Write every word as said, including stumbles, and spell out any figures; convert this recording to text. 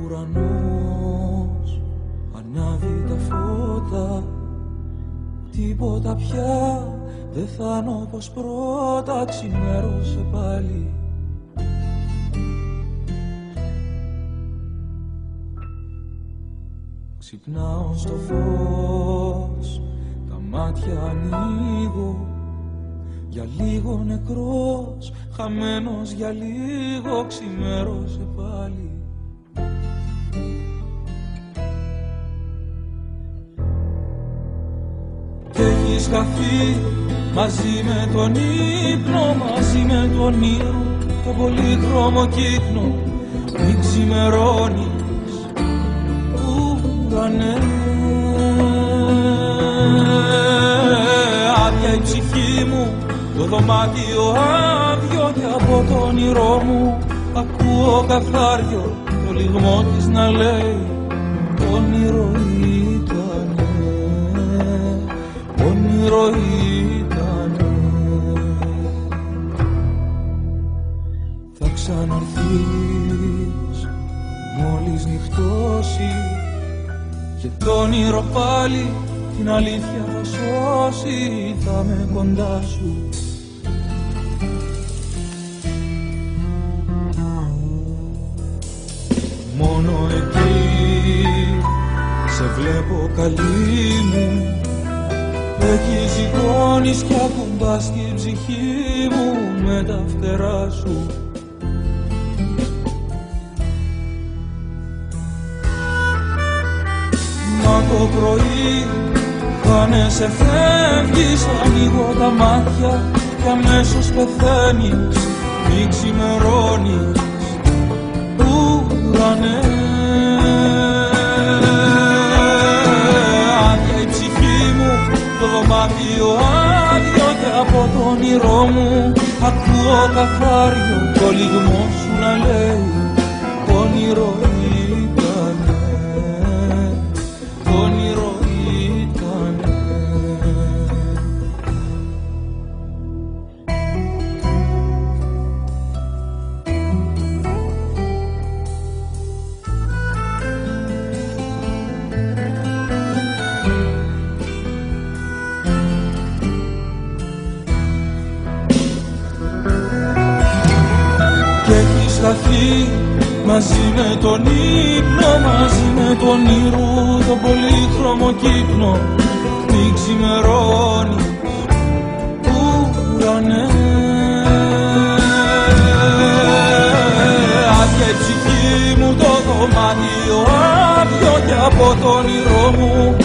ουρανός ανάβει τα φώτα, τίποτα πια δεν θα είναι όπως πρώτα. Ξημέρωσε πάλι. Ξυπνάω στο φως, τα μάτια ανοίγω. Για λίγο νεκρός, χαμένος για λίγο. Ξημέρωσε πάλι. Κι έχεις χαθεί μαζί με τον ύπνο, μαζί με τον ήρω, το πολύχρωμο κύκνο. Μην ξημερώνεις, ουρανέ. Άδεια η ψυχή μου, το δωμάτιο άδειο, και από το όνειρό μου ακούω καθάριο το λυγμό της να λέει όνειρο ήτανε, όνειρο ήτανε. Θα ξαναρθείς μόλις νυχτώσει, και το όνειρο πάλι την αλήθεια θα σώσει. Θα με κοντά σου. Μόνο εκεί σε βλέπω καλή μου. Εκεί ζυγώνεις κι ακουμπάς την ψυχή μου με τα φτερά σου. Μα το πρωί χάνεσαι, φεύγεις, ανοίγω τα μάτια και αμέσως πεθαίνεις. Μη ξημερώνεις, ουρανέ. Άδεια η ψυχή μου, το δωμάτιο άδειο, και από το όνειρό μου ακούω καθάριο το λυγμό σου να λέει όνειρο ήτανε, όνειρο ήτανε. Κι έχεις χαθεί μαζί με τον ύπνο, μαζί με τον ήρω, το πολύχρωμο κύκνο. Μη ξημερώνεις, ουρανέ. Άδεια η ψυχή μου, το δωμάτιο άδειο, και από το όνειρό μου